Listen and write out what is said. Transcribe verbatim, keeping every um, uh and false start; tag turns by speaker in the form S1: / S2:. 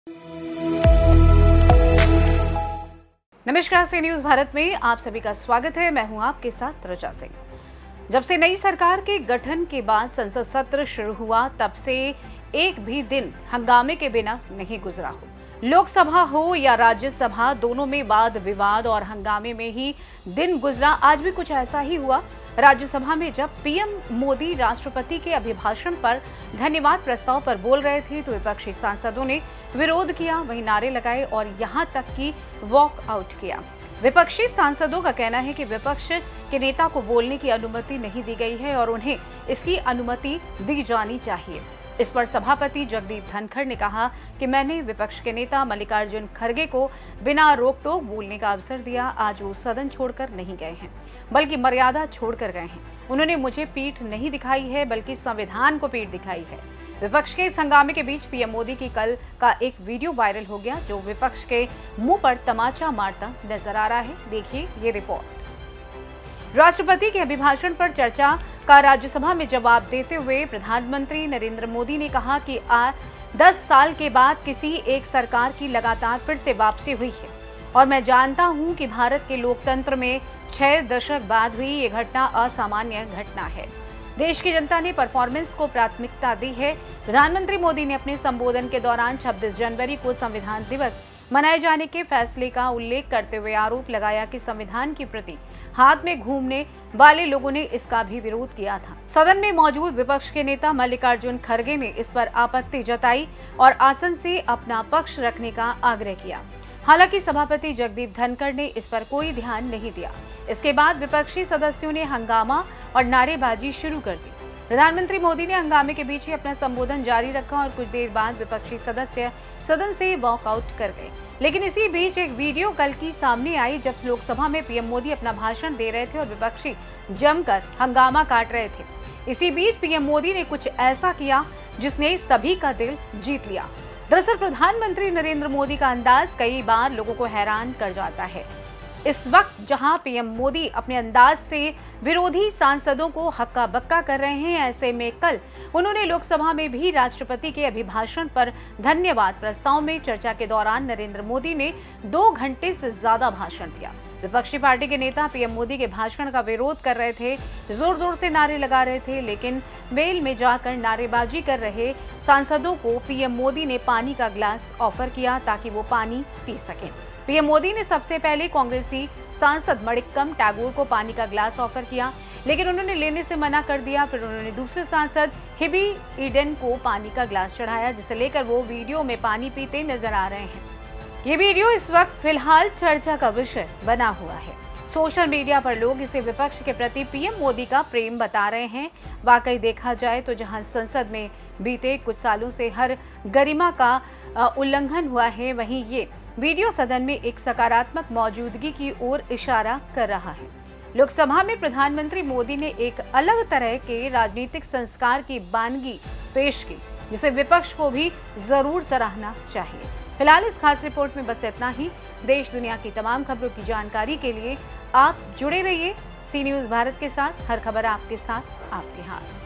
S1: नमस्कार, सी न्यूज भारत में आप सभी का स्वागत है। मैं हूं आपके साथ रचा सिंह। जब से नई सरकार के गठन के बाद संसद सत्र शुरू हुआ, तब से एक भी दिन हंगामे के बिना नहीं गुजरा हो। लोकसभा हो या राज्यसभा, दोनों में वाद विवाद और हंगामे में ही दिन गुजरा। आज भी कुछ ऐसा ही हुआ। राज्यसभा में जब पीएम मोदी राष्ट्रपति के अभिभाषण पर धन्यवाद प्रस्ताव पर बोल रहे थे, तो विपक्षी सांसदों ने विरोध किया, वहीं नारे लगाए और यहां तक कि वॉक आउट किया। विपक्षी सांसदों का कहना है कि विपक्ष के नेता को बोलने की अनुमति नहीं दी गई है और उन्हें इसकी अनुमति दी जानी चाहिए। इस पर सभापति जगदीप धनखड़ ने कहा कि मैंने विपक्ष के नेता मल्लिकार्जुन खड़गे को बिना रोक टोक बोलने का अवसर दिया। आज वो सदन छोड़कर नहीं गए हैं, बल्कि मर्यादा छोड़कर गए हैं। उन्होंने मुझे पीठ नहीं दिखाई है, बल्कि संविधान को पीठ दिखाई है। विपक्ष के इस हंगामे के बीच पीएम मोदी की कल का एक वीडियो वायरल हो गया, जो विपक्ष के मुंह पर तमाचा मारता नजर आ रहा है। देखिए ये रिपोर्ट। राष्ट्रपति के अभिभाषण पर चर्चा का राज्यसभा में जवाब देते हुए प्रधानमंत्री नरेंद्र मोदी ने कहा कि आ दस साल के बाद किसी एक सरकार की लगातार फिर से वापसी हुई है और मैं जानता हूं कि भारत के लोकतंत्र में छह दशक बाद हुई ये घटना असामान्य घटना है। देश की जनता ने परफॉर्मेंस को प्राथमिकता दी है। प्रधानमंत्री मोदी ने अपने संबोधन के दौरान छब्बीस जनवरी को संविधान दिवस मनाए जाने के फैसले का उल्लेख करते हुए आरोप लगाया कि संविधान की प्रति हाथ में घूमने वाले लोगों ने इसका भी विरोध किया था। सदन में मौजूद विपक्ष के नेता मल्लिकार्जुन खड़गे ने इस पर आपत्ति जताई और आसन से अपना पक्ष रखने का आग्रह किया। हालांकि सभापति जगदीप धनखड़ ने इस पर कोई ध्यान नहीं दिया। इसके बाद विपक्षी सदस्यों ने हंगामा और नारेबाजी शुरू कर दी। प्रधानमंत्री मोदी ने हंगामे के बीच ही अपना संबोधन जारी रखा और कुछ देर बाद विपक्षी सदस्य सदन से वॉकआउट कर गए। लेकिन इसी बीच एक वीडियो कल की सामने आई, जब लोकसभा में पीएम मोदी अपना भाषण दे रहे थे और विपक्षी जमकर हंगामा काट रहे थे। इसी बीच पीएम मोदी ने कुछ ऐसा किया जिसने सभी का दिल जीत लिया। दरअसल प्रधानमंत्री नरेंद्र मोदी का अंदाज कई बार लोगों को हैरान कर जाता है। इस वक्त जहां पीएम मोदी अपने अंदाज से विरोधी सांसदों को हक्का बक्का कर रहे हैं, ऐसे में कल उन्होंने लोकसभा में भी राष्ट्रपति के अभिभाषण पर धन्यवाद प्रस्ताव में चर्चा के दौरान नरेंद्र मोदी ने दो घंटे से ज्यादा भाषण दिया। विपक्षी पार्टी के नेता पीएम मोदी के भाषण का विरोध कर रहे थे, जोर जोर से नारे लगा रहे थे, लेकिन वेल में जाकर नारेबाजी कर रहे सांसदों को पीएम मोदी ने पानी का ग्लास ऑफर किया ताकि वो पानी पी सकें। पीएम मोदी ने सबसे पहले कांग्रेसी सांसद मणिक्कम टैगोर को पानी का ग्लास ऑफर किया, लेकिन उन्होंने लेने से मना कर दिया। फिर उन्होंने दूसरे सांसद हिबी ईडन को पानी का ग्लास चढ़ाया, जिसे लेकर वो वीडियो में पानी पीते नजर आ रहे हैं। ये वीडियो इस वक्त फिलहाल चर्चा का विषय बना हुआ है। सोशल मीडिया पर लोग इसे विपक्ष के प्रति पीएम मोदी का प्रेम बता रहे हैं। वाकई देखा जाए तो जहां संसद में बीते कुछ सालों से हर गरिमा का उल्लंघन हुआ है, वहीं ये वीडियो सदन में एक सकारात्मक मौजूदगी की ओर इशारा कर रहा है। लोकसभा में प्रधानमंत्री मोदी ने एक अलग तरह के राजनीतिक संस्कार की वानगी पेश की, जिसे विपक्ष को भी जरूर सराहना चाहिए। फिलहाल इस खास रिपोर्ट में बस इतना ही। देश दुनिया की तमाम खबरों की जानकारी के लिए आप जुड़े रहिए सी न्यूज भारत के साथ। हर खबर आपके साथ, आपके हाथ।